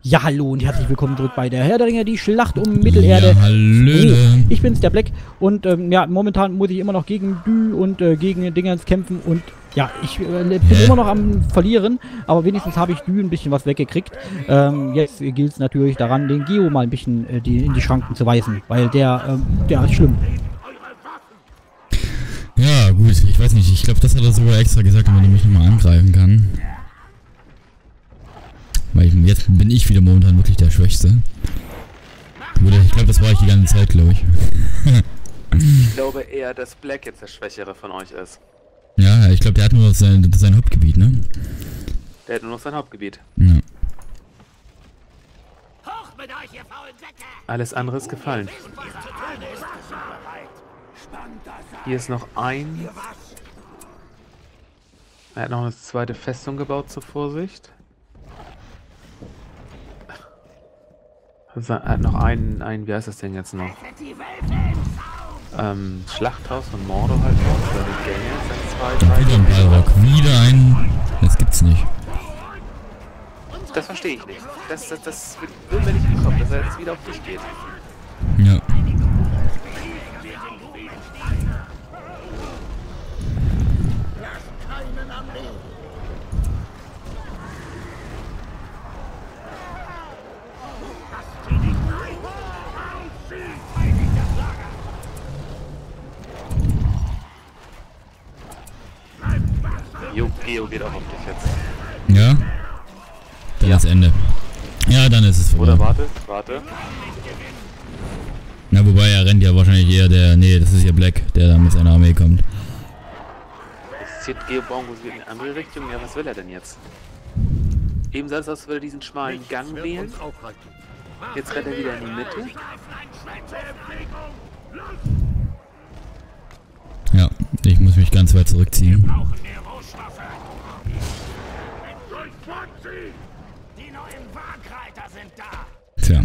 Ja, hallo und herzlich willkommen zurück bei der Herr der Ringe, die Schlacht um Mittelerde. Ja, hallo. Ich bin's, der Black. Und ja, momentan muss ich immer noch gegen Dü und gegen Dingens kämpfen. Und ja, ich bin immer noch am Verlieren. Aber wenigstens habe ich Dü ein bisschen was weggekriegt. Jetzt gilt es natürlich daran, den Geo mal ein bisschen in die Schranken zu weisen. Weil der ist schlimm. Ja, gut, ich weiß nicht. Ich glaube, das hat er sogar extra gesagt, damit er mich nochmal angreifen kann. Weil jetzt bin ich wieder momentan wirklich der Schwächste. Oder ich glaube, das war ich die ganze Zeit, glaube ich. Ich glaube eher, dass Black jetzt der Schwächere von euch ist. Ja, ich glaube, der hat nur noch sein Hauptgebiet, ne? Der hat nur noch sein Hauptgebiet. Ja. Alles andere ist gefallen. Hier ist noch ein. Er hat noch eine zweite Festung gebaut, zur Vorsicht. Er hat noch einen, wie heißt das Ding jetzt noch? Schlachthaus von Mordor halt noch. Oder den Gänge, Wieder ein Balrog. Wieder ein... Das gibt's nicht. Das verstehe ich nicht. Das will mir nicht bekommen, dass er jetzt wieder auf dich geht. Ja. Geo geht auch auf dich jetzt. Ja? Dann ist Ende. Ja, dann ist es vorbei. Oder warte. Na, wobei, er rennt ja wahrscheinlich eher der... Nee, das ist ja Black, der da mit seiner Armee kommt. Jetzt zieht Geo Bongo in eine andere Richtung. Ja, was will er denn jetzt? Eben sah es aus, als würde er diesen schmalen Gang wählen. Jetzt rennt er wieder in die Mitte. Ja, ich muss mich ganz weit zurückziehen. Tja.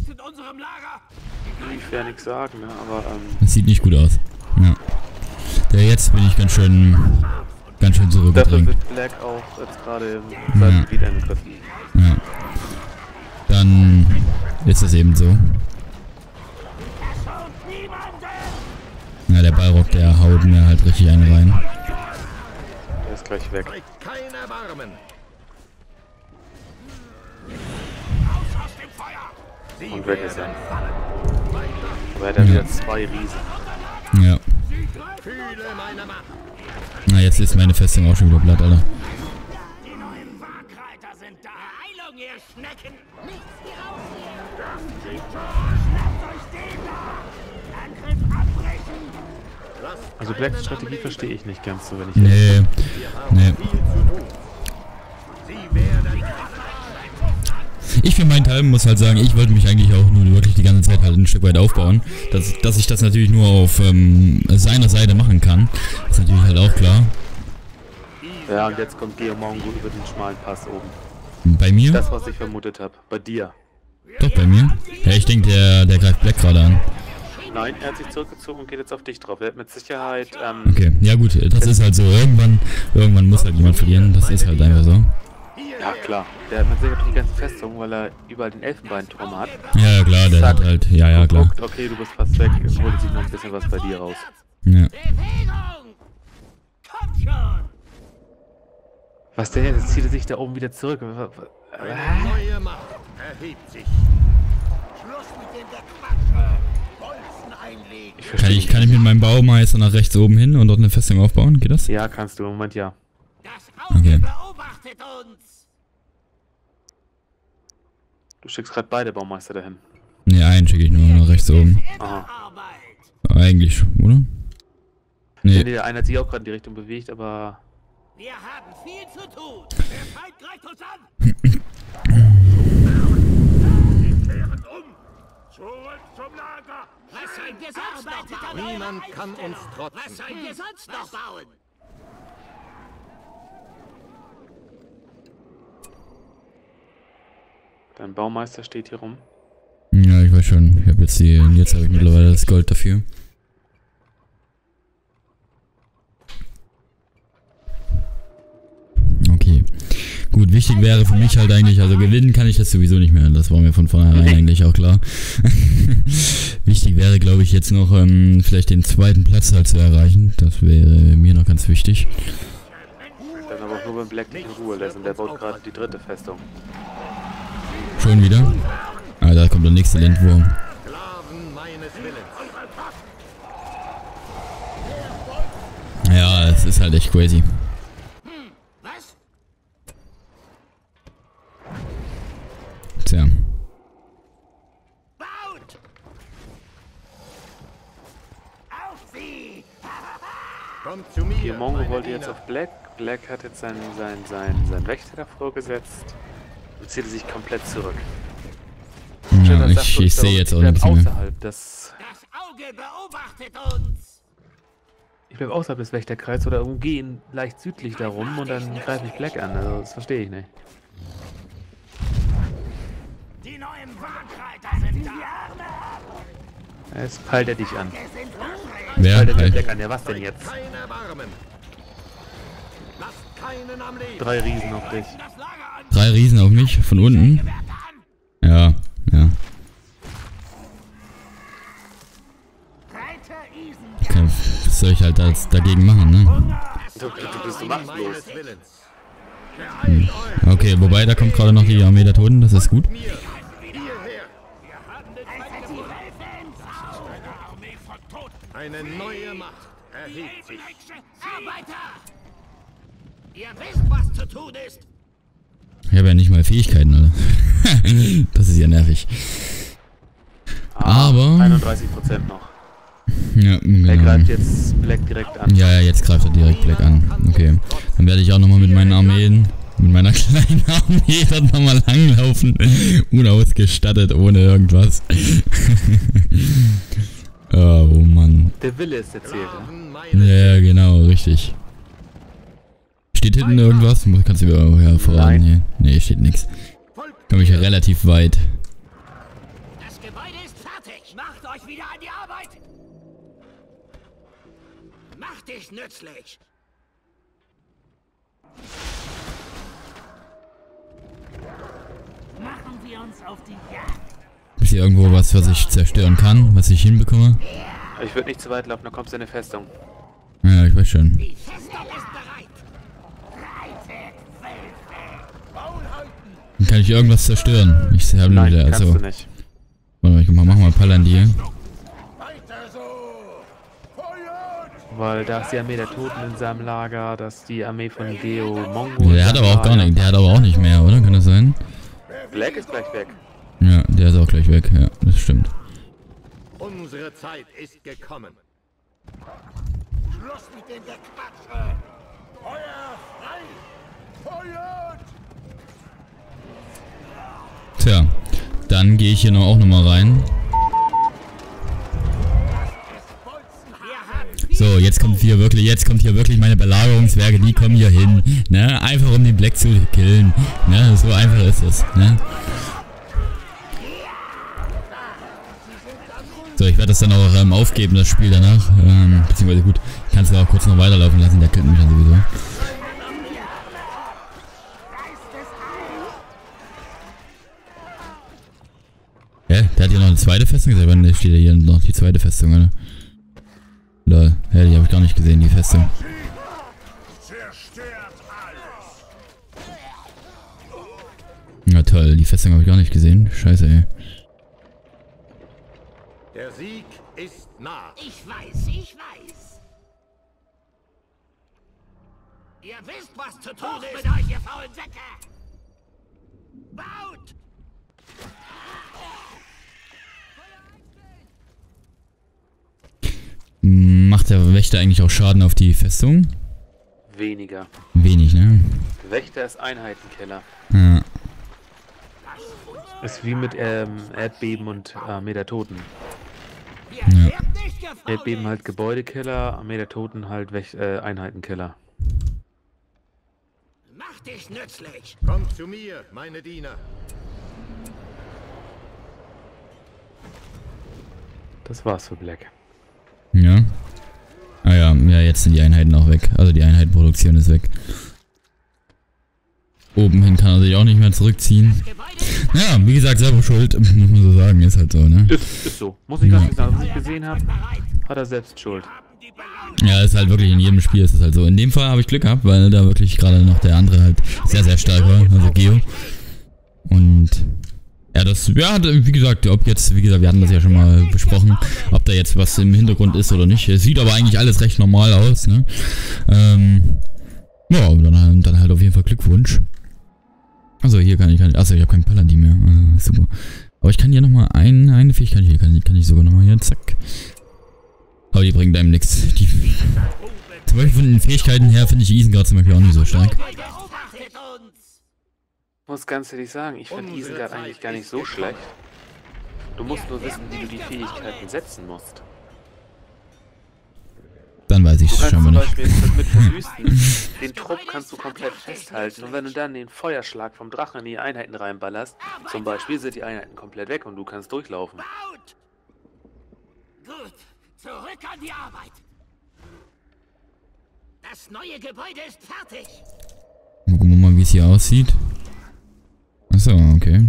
Ich will ja nichts sagen, ne? Aber Das sieht nicht gut aus. Ja. Jetzt bin ich ganz schön dafür zurückgedrängt. wird Black auch jetzt gerade im seinem Gebiet angegriffen. Ja. Dann ist das eben so. Ja, der Balrog, der haut mir halt richtig einen rein. Der ist gleich weg. Und weg ist er. Aber er hat ja wieder zwei Riesen. Ja. Na, jetzt ist meine Festung auch schon wieder platt, Alter. Die neuen Wagreiter sind da. Heilung, ihr Schnecken! Nichts hier raus! Schnappt euch den da! Angriff abbrechen! Also Blacks Strategie verstehe ich nicht ganz so, wenn ich... Nee. Ich für meinen Teil muss halt sagen, ich wollte mich eigentlich auch nur wirklich die ganze Zeit halt ein Stück weit aufbauen. Dass ich das natürlich nur auf seiner Seite machen kann, ist natürlich halt auch klar. Ja, und jetzt kommt Geo Mongo über den schmalen Pass oben. Bei mir? Das, was ich vermutet habe. Bei dir. Doch, bei mir? Ja, ich denke, der greift Black gerade an. Nein, er hat sich zurückgezogen und geht jetzt auf dich drauf. Er hat mit Sicherheit... Okay, ja gut, das ist halt so. Irgendwann muss halt jemand verlieren. Das ist halt einfach so. Ja, klar. Der hat mit Sicherheit die ganze Festung, weil er überall den Elfenbeinturm hat. Ja, klar, der hat halt... Ja, klar. Guckt, okay, du bist fast weg. Jetzt holt sich noch ein bisschen was bei dir raus. Ja. Bewegung! Kommt schon! Was der jetzt zieht er sich da oben wieder zurück. Eine neue Macht erhebt sich. Schluss mit dem Gequatsche! Bolzen einlegen! Ich verstehe Kann ich mit meinem Baumeister nach rechts oben hin und dort eine Festung aufbauen? Geht das? Ja, kannst du. Im Moment ja. Das Auge Okay. beobachtet uns! Du schickst gerade beide Baumeister dahin. Ne, einen schicke ich nur nach rechts oben. Aha. Arbeit! Eigentlich, oder? Nee, Nee. der eine hat sich auch gerade in die Richtung bewegt, aber... Wir haben viel zu tun! Der Feind greift uns an! Sie kehren um! Zurück zum Lager! Was sollen wir sonst noch bauen? Niemand kann uns trotzen! Was sollen wir sonst noch bauen? Dein Baumeister steht hier rum. Ja, ich weiß schon. Jetzt habe ich mittlerweile das Gold dafür. gut, wichtig wäre für mich halt eigentlich, also gewinnen kann ich das sowieso nicht mehr, das war mir von vornherein eigentlich auch klar. Wichtig wäre, glaube ich, jetzt noch vielleicht den zweiten Platz halt zu erreichen, das wäre mir noch ganz wichtig. Dann aber auch nur, wenn Black nicht in Ruhe lässt und der baut gerade die 3. Festung. Schon wieder? Ah, da kommt der nächste Lindwurm. Ja, es ist halt echt crazy. Was? Tja. Baut! Auf sie! Kommt zu mir. Hier Mongo meine wollte jetzt Diener. auf Black. Black hat jetzt seinen Wächter davor gesetzt und zieht sich komplett zurück. Ja, ich sehe jetzt auch nichts mehr. Außerhalb des... Das Auge beobachtet uns! Ich bleib außerhalb des Wächterkreises oder umgehe leicht südlich darum und dann greife ich Black an. Also das verstehe ich nicht. Die neuen Warnkreiter sind da! Jetzt peilt er dich an. Wir sind hungrig! Wer? Peilt er Halt. Black an. Ja, was denn jetzt? Kein Erbarmen. Lasst keinen am Leben. 3 Riesen auf dich. Das Lager an! 3 Riesen auf mich, von unten. Gewehrt an! Ja, ja. Reiter Isen! Was soll ich halt dagegen machen, ne? Du bist so machtlos. Meines Willens. Okay, wobei, da kommt gerade noch die Armee der Toten, das ist gut. Mir. Hierher. Eine neue Macht erhebt sich. Arbeiter! Ihr wisst, was zu tun ist! Ich habe ja nicht mal Fähigkeiten, Alter. Das ist ja nervig. Aber... 31% noch. Ja, Er genau. greift jetzt Black direkt an. Ja, jetzt greift er direkt Black an. Okay. Dann werde ich auch nochmal mit meinen Armeen, mit meiner kleinen Armee dort nochmal langlaufen. Unausgestattet, ohne irgendwas. Oh Mann. Der Wille ist der Zählte. Ja, genau, richtig. Steht hinten irgendwas? Kannst du wieder voran? Nein. Nee, steht nichts. Komme ich relativ weit. Das Gebäude ist fertig! Macht euch wieder an die Arbeit! Macht dich nützlich! Machen wir uns auf die Jagd! Ist hier irgendwo was ich zerstören kann, was ich hinbekomme? Ich würde nicht zu weit laufen, dann kommst du in eine Festung. Ja, ich weiß schon. Die Festung ist bereit! Reitet, Wölfe! Kann ich irgendwas zerstören? Ich habe Nein, wieder, kannst also. du nicht. Warte mal, mach mal Palantir. Weil da ist die Armee der Toten in seinem Lager, das ist die Armee von Geo Mongo. Der hat aber auch gar nicht, der hat aber auch nicht mehr, oder? Kann das sein? Black ist gleich weg. Ja, der ist auch gleich weg, ja, das stimmt. Unsere Zeit ist gekommen. Schluss mit dem Gequatsche! Feuer frei! Feuert! Tja, dann gehe ich hier auch nochmal rein. So, jetzt kommt hier wirklich meine Belagerungswerke, die kommen hier hin, ne, einfach um den Black zu killen, ne, so einfach ist es, ne. So, ich werde das dann auch aufgeben, das Spiel danach, beziehungsweise gut, ich kann es auch kurz noch weiterlaufen lassen, der killt mich dann sowieso. Ja, der hat hier noch eine zweite Festung, wann steht hier noch die zweite Festung, oder? Lol, ja, die habe ich gar nicht gesehen, die Festung. Na toll, die Festung habe ich gar nicht gesehen. Scheiße, ey. Der Sieg ist nah. Ich weiß, ich weiß! Ihr wisst, was zu tun ist! Mit euch, ihr faulen Säcke! Baut! Macht der Wächter eigentlich auch Schaden auf die Festung? Weniger. Wenig, ne? Wächter ist Einheitenkiller. Ja. Ist wie mit Erdbeben und Armee der Toten. Ihr Ja. werdet nicht gefallen! Erdbeben halt Gebäudekiller, Armee der Toten halt Einheitenkiller. Mach dich nützlich! Kommt zu mir, meine Diener. Das war's für Black. Ja. Ah ja, ja, jetzt sind die Einheiten auch weg. Also die Einheitenproduktion ist weg. Oben hin kann er sich auch nicht mehr zurückziehen. Ja, wie gesagt, selber schuld, muss man so sagen, ist halt so, ne? Ist so. Muss ich ganz ehrlich sagen, was ich gesehen habe, hat er selbst Schuld. Ja, ist halt wirklich in jedem Spiel ist es halt so. In dem Fall habe ich Glück gehabt, weil da wirklich gerade noch der andere halt sehr, sehr stark war, also Geo. Und ja, das, ja, wie gesagt, ob jetzt, wie gesagt, wir hatten das ja schon mal besprochen, ob da jetzt was im Hintergrund ist oder nicht. Es sieht aber eigentlich alles recht normal aus, ne? Ja, dann halt auf jeden Fall Glückwunsch. Also hier kann ich, achso, ich habe keinen Paladin mehr. Super. Aber ich kann hier nochmal eine Fähigkeit, hier kann ich sogar nochmal hier, zack. Aber die bringen einem nichts. Zum Beispiel von den Fähigkeiten her finde ich Isengard zum Beispiel auch nicht so stark. Ich muss ganz ehrlich sagen, ich finde Isengard eigentlich gar nicht so schlecht. Du musst nur wissen, wie du die Fähigkeiten setzen musst. Dann weiß ich es schon mal nicht. Du kannst zum Beispiel mit Verwüsten, den Trupp kannst du komplett festhalten und wenn du dann den Feuerschlag vom Drachen in die Einheiten reinballerst, zum Beispiel sind die Einheiten komplett weg und du kannst durchlaufen. Gut, zurück an die Arbeit. Das neue Gebäude ist fertig. Gucken wir mal, wie es hier aussieht. Achso, okay.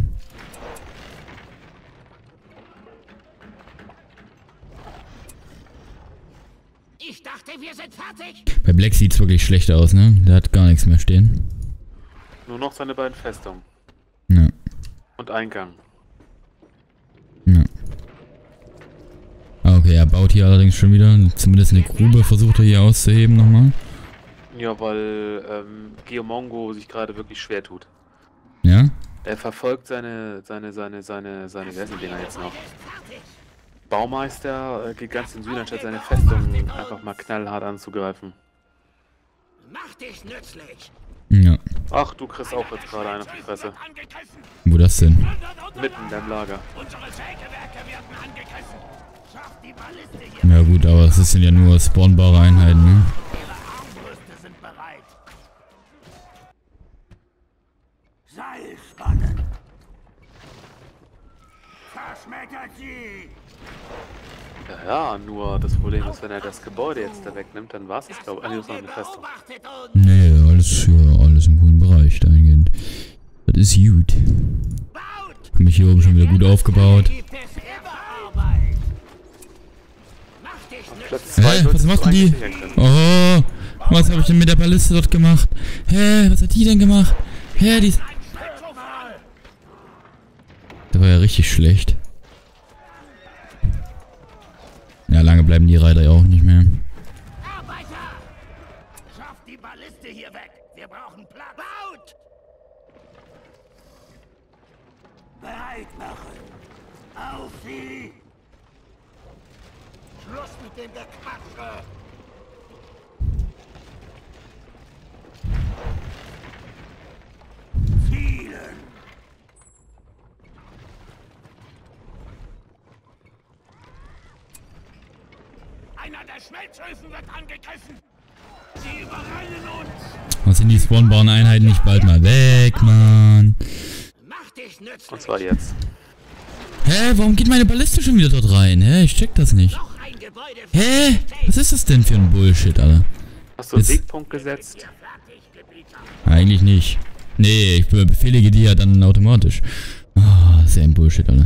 Ich dachte, wir sind fertig. Bei Black sieht es wirklich schlecht aus, ne? Der hat gar nichts mehr stehen. Nur noch seine beiden Festungen. Ja. Und Eingang. Ja. Okay, er baut hier allerdings schon wieder. Zumindest eine Grube versucht er hier auszuheben nochmal. Ja, weil Geomongo sich gerade wirklich schwer tut. Ja? Er verfolgt seine, wie heißen die Dinger jetzt noch? Baumeister geht ganz in Süden, anstatt seine Festung einfach mal knallhart anzugreifen. Mach dich nützlich. Ja. Ach, du kriegst auch jetzt gerade einen auf die Fresse. Wo das denn? Mitten in deinem Lager. Unsere Sägewerke werden angegriffen. Schaff die Balliste hier. Ja gut, aber es sind ja nur spawnbare Einheiten, ne? Ihre Armbrüste sind bereit. Seil spannen. Verschmettert sie. Ja, nur das Problem ist, wenn er das Gebäude jetzt da wegnimmt, dann war es, glaube ich, noch eine Festung. Beobachtet uns. Nee, alles im grünen Bereich dahingehend. Das ist gut. Hab mich hier oben schon wieder gut aufgebaut. Gibt es immer Arbeit. Mach dich nützlich. Platz 2 Hä, was machen die? Oh, was habe ich denn mit der Balliste dort gemacht? Hä, was hat die denn gemacht? Hä, die ist... Das war ja richtig schlecht. Ja, lange bleiben die Reiter ja auch nicht mehr. Arbeiter! Schaff die Balliste hier weg. Wir brauchen Platz. Baut! Bereit machen. Auf sie! Schluss mit dem Gequatsche! Zielen! Einer der Schmelzöfen wird angegriffen! Sie überrennen uns! Was sind die spawnbaren Einheiten nicht bald mal weg, Mann? Mach dich nützlich! Und zwar jetzt. Hä, warum geht meine Balliste schon wieder dort rein? Hä, ich check das nicht. Noch ein Gebäude Hä? Was ist das denn für ein Bullshit, Alter? Hast du einen Jetzt- Wegpunkt gesetzt? fertig, Gebieter! Eigentlich nicht. Nee, ich befehlige die ja dann automatisch. Ah, sehr ein Bullshit, Alter.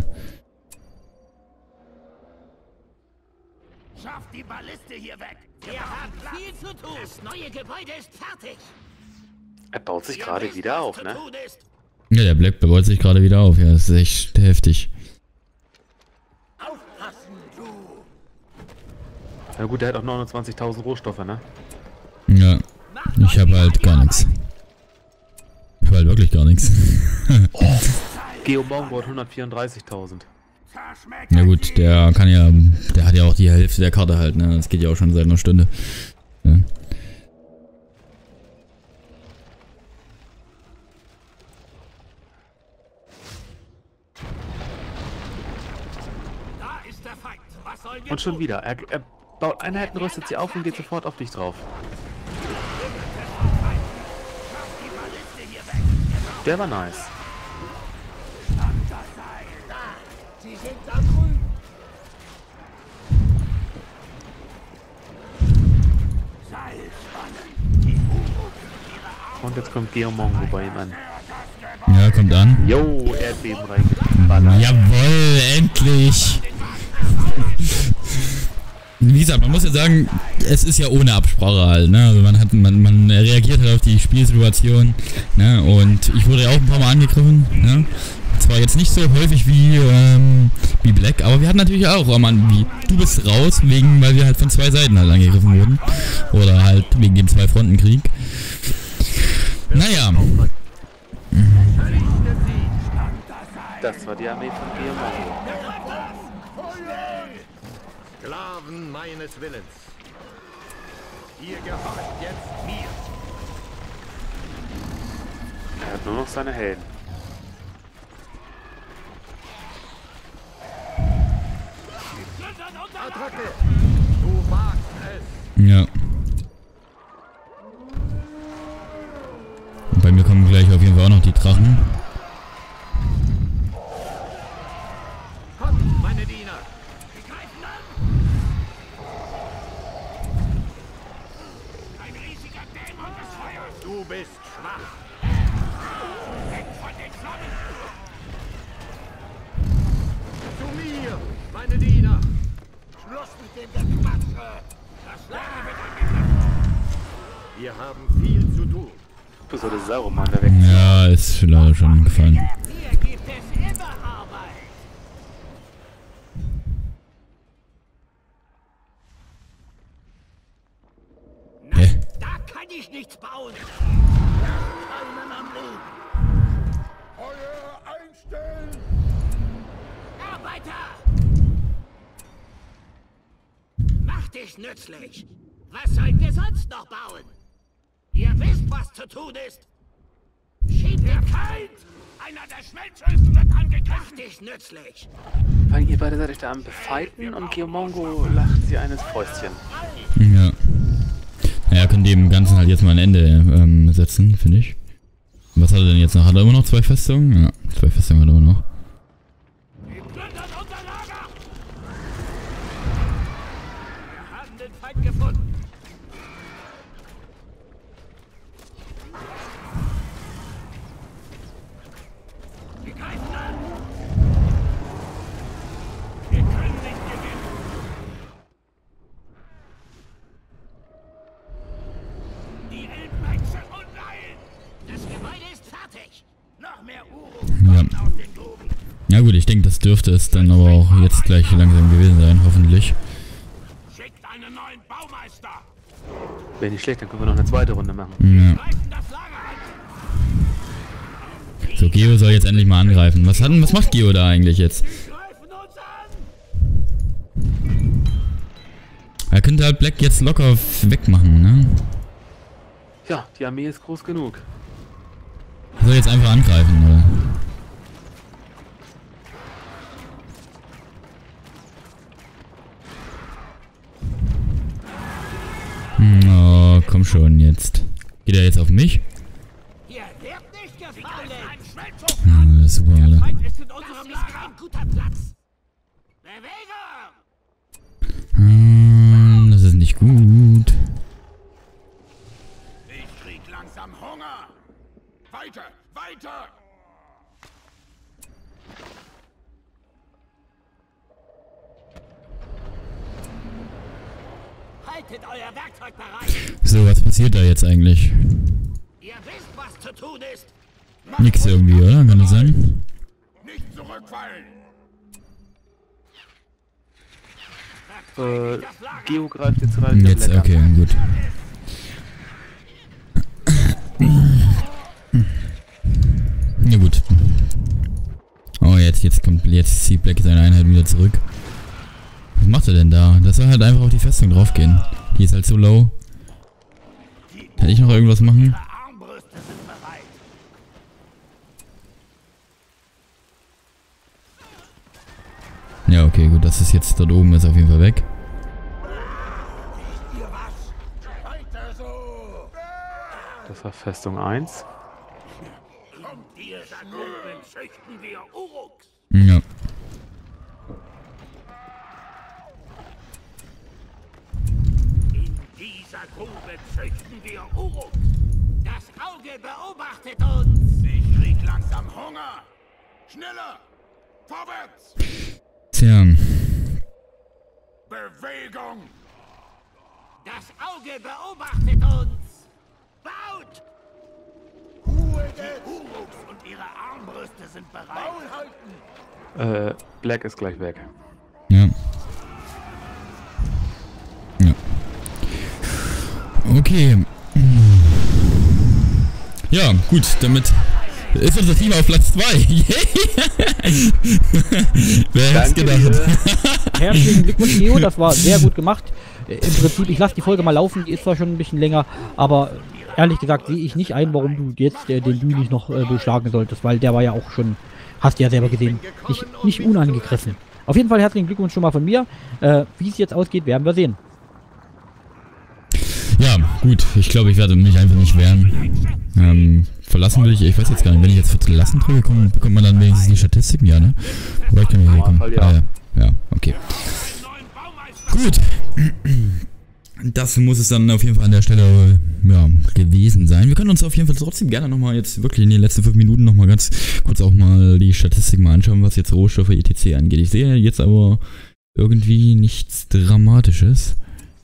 Schaff die Balliste hier weg! Wir haben viel zu tun! Das neue Gebäude ist fertig! Er baut sich gerade wieder auf, ne? Ja, der Black baut sich gerade wieder auf. Ja, das ist echt heftig. Aufpassen, du! Na gut, der hat auch 29.000 Rohstoffe, ne? Ja, ich habe halt gar nichts. Ich habe halt wirklich gar nichts. Geomongo hat 134.000. Ja gut, der kann ja, der hat ja auch die Hälfte der Karte halt, ne? Das geht ja auch schon seit einer Stunde. Ja. Da ist der Feind! Was sollen wir Und schon tun? wieder. Er baut Einheiten, rüstet sie auf und geht sofort auf dich drauf. Die Balliste hier weg! Der war nice. Sie sind da drüben! Seil spannen! Und jetzt kommt Geomongo bei ihm an. Ja, kommt an. Jo, Erdbeben reingeballert. Jawohl, endlich! Wie gesagt, man muss ja sagen, es ist ja ohne Absprache halt, ne? Also man reagiert halt auf die Spielsituation, ne? Und ich wurde ja auch ein paar Mal angegriffen, ne? Zwar jetzt nicht so häufig wie Black, aber wir hatten natürlich auch, oh Mann, wie du bist raus, weil wir halt von 2 Seiten halt angegriffen wurden. Oder halt wegen dem 2-Fronten-Krieg. Naja. Das war die Armee von Geomongo. Sklaven meines Willens. Ihr gehorcht jetzt mir. Er hat nur noch seine Helden. Attacke! Du wagst es! Ja. Und bei mir kommen gleich auf jeden Fall auch noch die Drachen. Kommt, meine Diener! Wir greifen an! Ein riesiger Dämon des Feuers! Du bist schwach! Weg von den Flammen! Zu mir, meine Diener! Schluss mit dem Gequatsche! Das Lager wird angegriffen! Wir haben viel zu tun. Du solltest Saruman da weg. Ja, ist leider schon gefallen. Hier gibt es immer Arbeit. Hä? Da kann ich nichts bauen. Keinen am Leben. Feuer einstellen! Arbeiter! Mach dich nützlich. Was sollt ihr sonst noch bauen? Ihr wisst, was zu tun ist. Schiebt der Feind! Einer der Schmelzöfen wird angegriffen! Mach dich nützlich. Weil ihr beide seid euch da am Befighten und Geomongo lacht sie eines Fäustchen. Ja. Naja, können dem Ganzen halt jetzt mal ein Ende setzen, finde ich. Was hat er denn jetzt noch? Hat er immer noch 2 Festungen? Ja, 2 Festungen hat er immer noch. Wir plündern unser Lager! Wir haben den Feind gefunden. Wir greifen an! Wir können nicht gewinnen! Die Elbenhexe Unrein! Das Gebäude ist fertig! Noch mehr Uruk Ja. aus den Gruben! Ja gut, ich denke, das dürfte es dann aber auch jetzt gleich langsam gewesen sein, hoffentlich. Schickt einen neuen Baumeister! Wäre nicht schlecht, dann können wir noch eine zweite Runde machen. Ja. Greifen das Lager an! So, Geo soll jetzt endlich mal angreifen. Was macht Geo da eigentlich jetzt? Sie greifen uns an! Er könnte halt Black jetzt locker wegmachen, ne? Ja, die Armee ist groß genug. Er soll jetzt einfach angreifen, oder? Oh, komm schon jetzt. Geht er jetzt auf mich? Ihr werdet nicht gefallen! Ja, das ist super, Alter. Feind ist in unserem Lager! Kein guter Platz! Bewegung! Das ist nicht gut. Ich krieg langsam Hunger! Weiter! Weiter! Haltet euer Werkzeug bereit! So, was passiert da jetzt eigentlich? Ihr wisst, was zu tun ist! Nix irgendwie, oder? Kann das sein? Nicht zurückfallen! Geo greift jetzt rein. Jetzt, okay, gut. Ja gut. Oh, jetzt zieht Black seine Einheit wieder zurück. Was macht er denn da? Das soll halt einfach auf die Festung draufgehen. Die ist halt so low. Kann ich noch irgendwas machen? Armbrüste sind bereit! Ja, okay, gut. Das ist jetzt dort oben, ist auf jeden Fall weg. Ihr was? Weiter so! Das war Festung 1. Kommt ihr, Saguben, züchten wir Uruks! Ja. In dieser Grube züchten wir Uruks! Das Auge beobachtet uns! Ich Krieg langsam Hunger. Schneller! Vorwärts! Tja. Bewegung! Das Auge beobachtet uns! Baut! Ruhe jetzt! Die Uruks und ihre Armbrüste sind bereit. Maul halten! Black ist gleich weg. Ja. Ja. Okay. Ja, gut, damit ist unser Team auf Platz 2. Wer hätte es gedacht? Herzlichen Glückwunsch, Leo, das war sehr gut gemacht. Im Prinzip, ich lasse die Folge mal laufen, die ist zwar schon ein bisschen länger, aber ehrlich gesagt sehe ich nicht ein, warum du jetzt den Dü nicht noch beschlagen solltest, weil der war ja auch schon, hast du ja selber gesehen, nicht unangegriffen. Auf jeden Fall herzlichen Glückwunsch schon mal von mir. Wie es jetzt ausgeht, werden wir sehen. Ja, gut, ich glaube, ich werde mich einfach nicht wehren. Verlassen will ich weiß jetzt gar nicht, wenn ich jetzt verlassen drücke, bekommt man dann wenigstens die Statistiken, ja, ne? Wobei ich kann hier kommen. Ja, okay. Gut. Das muss es dann auf jeden Fall an der Stelle gewesen sein. Wir können uns auf jeden Fall trotzdem gerne nochmal jetzt wirklich in den letzten 5 Minuten nochmal ganz kurz auch mal die Statistik mal anschauen, was jetzt Rohstoffe etc. angeht. Ich sehe jetzt aber irgendwie nichts Dramatisches.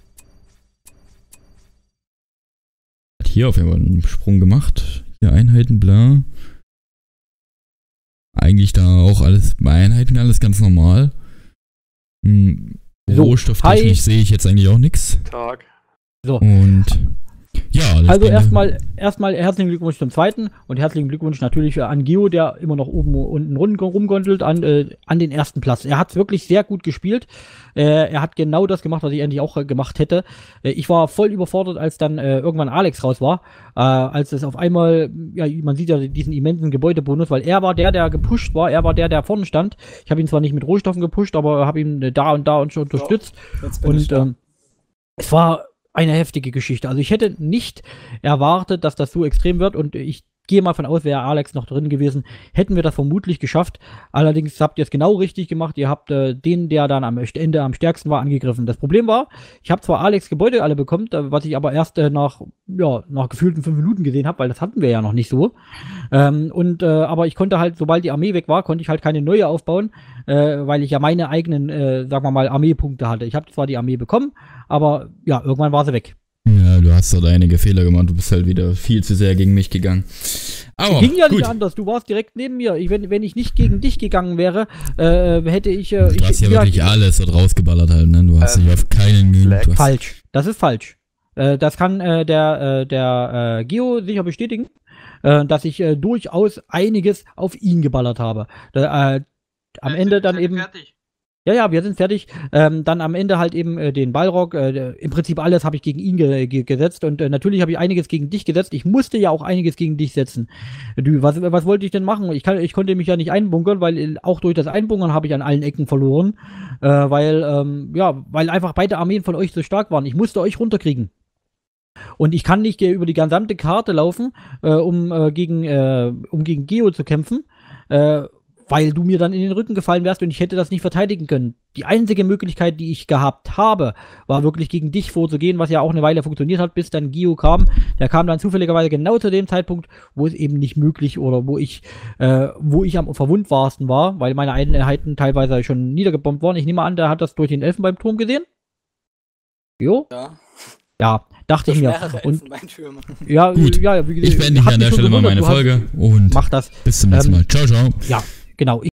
Hat hier auf jeden Fall einen Sprung gemacht. Hier Einheiten, bla. Eigentlich da auch alles bei Einheiten, alles ganz normal. So, Rohstofftechnisch sehe ich jetzt eigentlich auch nichts. Tag. So. Und ja, also erstmal herzlichen Glückwunsch zum zweiten und herzlichen Glückwunsch natürlich an Geo, der immer noch oben und unten rumgondelt an den ersten Platz. Er hat es wirklich sehr gut gespielt. Er hat genau das gemacht, was ich eigentlich auch gemacht hätte. Ich war voll überfordert, als dann irgendwann Alex raus war. Als es auf einmal, ja, man sieht ja diesen immensen Gebäudebonus, weil er war der gepusht war. Er war der vorne stand. Ich habe ihn zwar nicht mit Rohstoffen gepusht, aber habe ihn da und schon unterstützt. Und es war eine heftige Geschichte. Also ich hätte nicht erwartet, dass das so extrem wird und ich gehe mal von aus, wäre Alex noch drin gewesen, hätten wir das vermutlich geschafft. Allerdings habt ihr es genau richtig gemacht. Ihr habt den, der dann am Ende am stärksten war, angegriffen. Das Problem war, ich habe zwar Alex Gebäude alle bekommen, was ich aber erst nach gefühlten 5 Minuten gesehen habe, weil das hatten wir ja noch nicht so. Aber ich konnte halt, sobald die Armee weg war, konnte ich halt keine neue aufbauen, weil ich ja meine eigenen, sagen wir mal, Armeepunkte hatte. Ich habe zwar die Armee bekommen, aber ja, irgendwann war sie weg. Ja, du hast halt einige Fehler gemacht, du bist halt wieder viel zu sehr gegen mich gegangen. Aber ging ja gut. nicht anders, du warst direkt neben mir. Wenn ich nicht gegen dich gegangen wäre, hätte ich... du hast ja wirklich alles dort rausgeballert halt, ne? Du hast dich auf keinen... Falsch, das ist falsch. Das kann der Geo sicher bestätigen, dass ich durchaus einiges auf ihn geballert habe. Am Ende dann eben... Fertig. Ja, wir sind fertig. Dann am Ende halt eben den Balrog. Im Prinzip alles habe ich gegen ihn gesetzt. Und natürlich habe ich einiges gegen dich gesetzt. Ich musste ja auch einiges gegen dich setzen. Was wollte ich denn machen? Ich konnte mich ja nicht einbunkern, weil auch durch das Einbunkern habe ich an allen Ecken verloren. Weil einfach beide Armeen von euch so stark waren. Ich musste euch runterkriegen. Und ich kann nicht über die gesamte Karte laufen, um gegen Geo zu kämpfen. Weil du mir dann in den Rücken gefallen wärst und ich hätte das nicht verteidigen können. Die einzige Möglichkeit, die ich gehabt habe, war wirklich gegen dich vorzugehen, was ja auch eine Weile funktioniert hat, bis dann Gio kam. Der kam dann zufälligerweise genau zu dem Zeitpunkt, wo es eben nicht möglich oder wo ich am verwundbarsten war, weil meine Einheiten teilweise schon niedergebombt waren. Ich nehme an, der hat das durch den Elfenbeinturm gesehen. Jo? Ja, dachte ich mir. Und ja, gut. Ja, Ich beende hier an der Stelle mal meine Folge und mach das. Bis zum nächsten Mal. Ciao, ciao. Ja, genau.